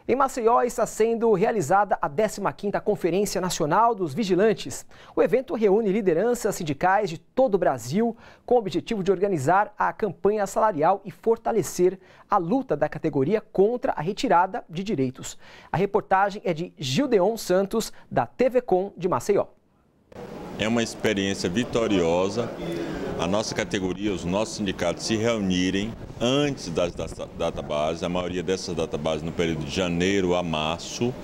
Em Maceió está sendo realizada a 15ª Conferência Nacional dos Vigilantes. O evento reúne lideranças sindicais de todo o Brasil com o objetivo de organizar a campanha salarial e fortalecer a luta da categoria contra a retirada de direitos. A reportagem é de Gildeon Santos, da TV Com de Maceió. É uma experiência vitoriosa. A nossa categoria, os nossos sindicatos se reunirem antes das databases, a maioria dessas databases no período de janeiro a março,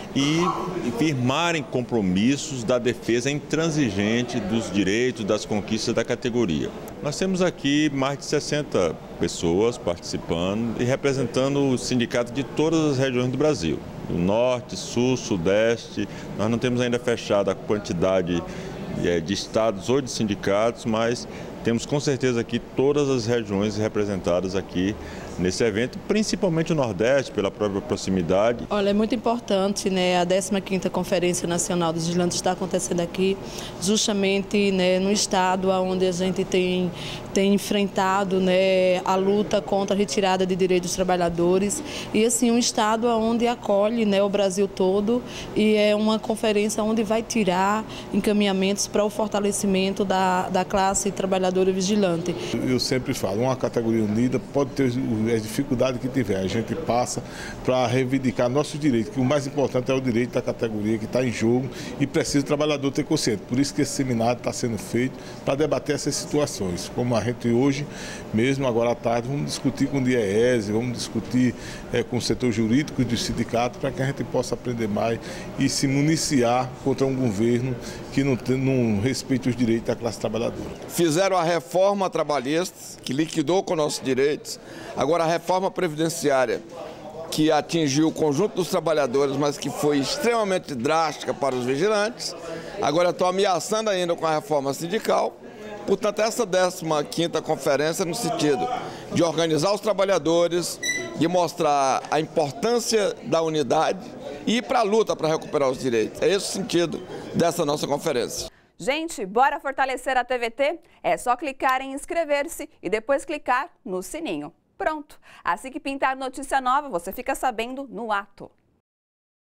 e firmarem compromissos da defesa intransigente dos direitos, das conquistas da categoria. Nós temos aqui mais de 60 pessoas participando e representando os sindicatos de todas as regiões do Brasil, do norte, sul, sudeste. Nós não temos ainda fechado a quantidade de estados ou de sindicatos, mas temos com certeza aqui todas as regiões representadas aqui nesse evento, principalmente o Nordeste, pela própria proximidade. Olha, é muito importante, né? A 15ª Conferência Nacional dos Vigilantes está acontecendo aqui, justamente, né, no estado onde a gente tem enfrentado, né, a luta contra a retirada de direitos dos trabalhadores, e assim, um estado onde acolhe, né, o Brasil todo, e é uma conferência onde vai tirar encaminhamentos para o fortalecimento da classe trabalhadora vigilante. Eu sempre falo, uma categoria unida pode ter as dificuldades que tiver, a gente passa para reivindicar nossos direitos, que o mais importante é o direito da categoria que está em jogo e precisa o trabalhador ter consciência. Por isso que esse seminário está sendo feito para debater essas situações. Como a gente hoje, mesmo agora à tarde, vamos discutir com o DIEESE, vamos discutir com o setor jurídico do sindicato para que a gente possa aprender mais e se municiar contra um governo que não respeita os direitos da classe trabalhadora. Fizeram a reforma trabalhista, que liquidou com nossos direitos. Agora a reforma previdenciária, que atingiu o conjunto dos trabalhadores, mas que foi extremamente drástica para os vigilantes. Agora estão ameaçando ainda com a reforma sindical. Portanto, essa 15ª conferência no sentido de organizar os trabalhadores, de mostrar a importância da unidade e ir para a luta para recuperar os direitos. É esse o sentido dessa nossa conferência. Gente, bora fortalecer a TVT? É só clicar em inscrever-se e depois clicar no sininho. Pronto! Assim que pintar notícia nova, você fica sabendo no ato.